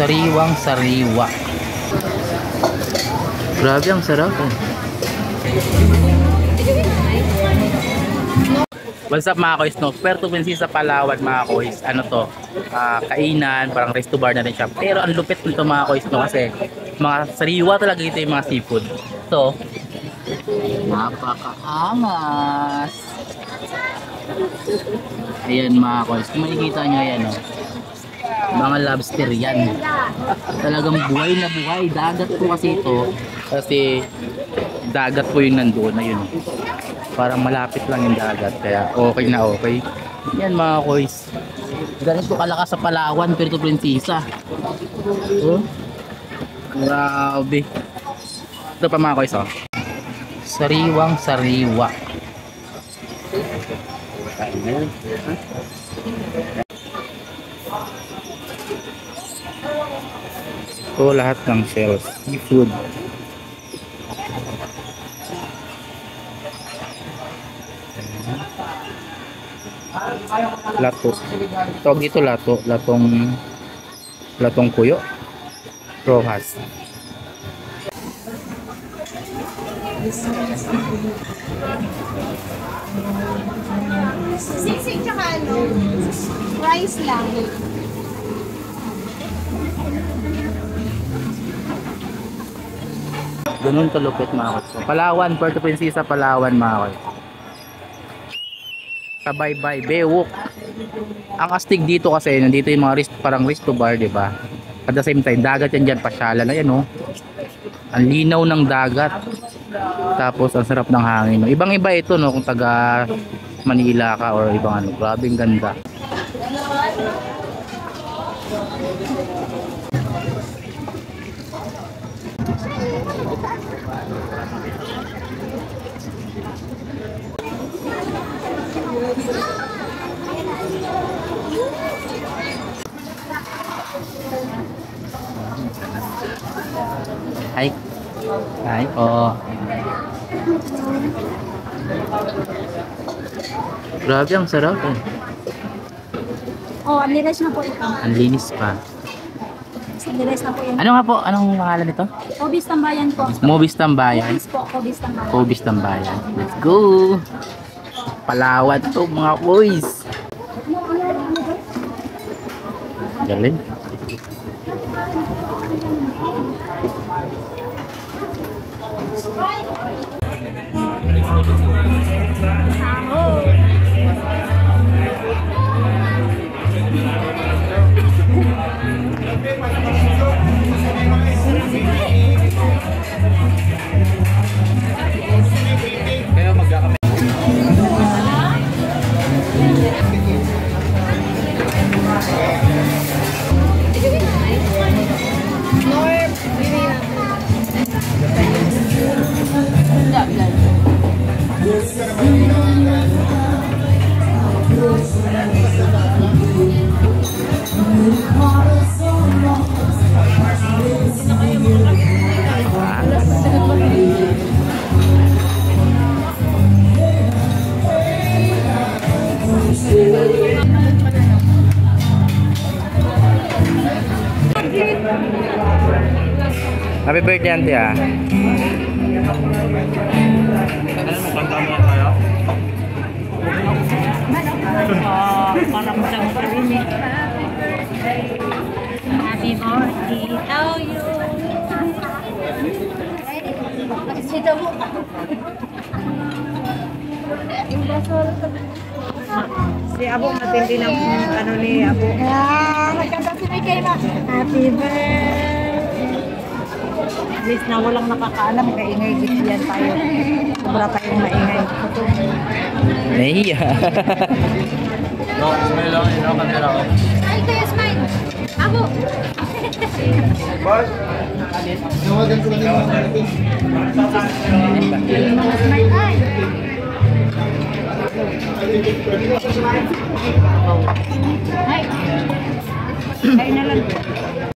Sariwang sariwa. Grabe, ang sarap eh. What's up mga kois, no? Puerto Princesa, Palawan mga kois. Ano to? Kainan, parang resto bar na rin siya. Pero ang lupit nito mga kois, no? Kasi mga sariwa talaga ito yung mga seafood. So, napakaangas. Ayan mga kois. Kung makikita nyo yan, no? Mga lobster yan. Talagang buhay na buhay. Dagat po kasi ito. Kasi dagat po yung nandoon. Ayun. Parang malapit lang yung dagat. Kaya okay na okay. Yan mga kois. Ganito kalakas sa Palawan, Puerto Princesa. Oh. Grabe. Ito pa mga kois, oh. Sariwang sariwa. Ito lahat ng shells, seafood. Lato. Tawag dito lato, latong kuyo. Rojas. Siksik tsaka ano, rice lang. Ganun kalupit mga kois. Palawan, Puerto Princesa, Palawan mga kois. Sabay-bay, bewok. Ang astig dito kasi, nandito yung mga parang resto bar, diba? At the same time, dagat yan dyan, pasyalan na yan, oh. Ang linaw ng dagat. Tapos, ang sarap ng hangin. Ibang-iba ito, no? Kung taga Manila ka or ibang ano. Grabing ganda. Hi. Hi po. Grabe, ang sarap eh. Oh, unlinis na po ito. Ang linis pa. Unlinis na po yun. Ano nga po? Anong pangalan nito? Obis Tambayan po. Mobis Tambayan. Obis po, Obis Tambayan. Obis Tambayan. Let's go! Palawan to mga boys. Galing. Kaya magkakami. Happy birthday, auntie, ah. Para mo siyang parinig. Happy birthday to you. Sito mo. Si Abo matindi ng ano ni Abo. Nagkakasibay kayo na. Happy birthday. At least na walang nakakaalam, kaingay yan tayo. Sobra tayong maingay. Nahiya. No, smile lang. Ino kamera ko. Ay, kayo smile. Abo. Boss, nawagan ko lang yung mga Smile ay. Ay. Kain na lang.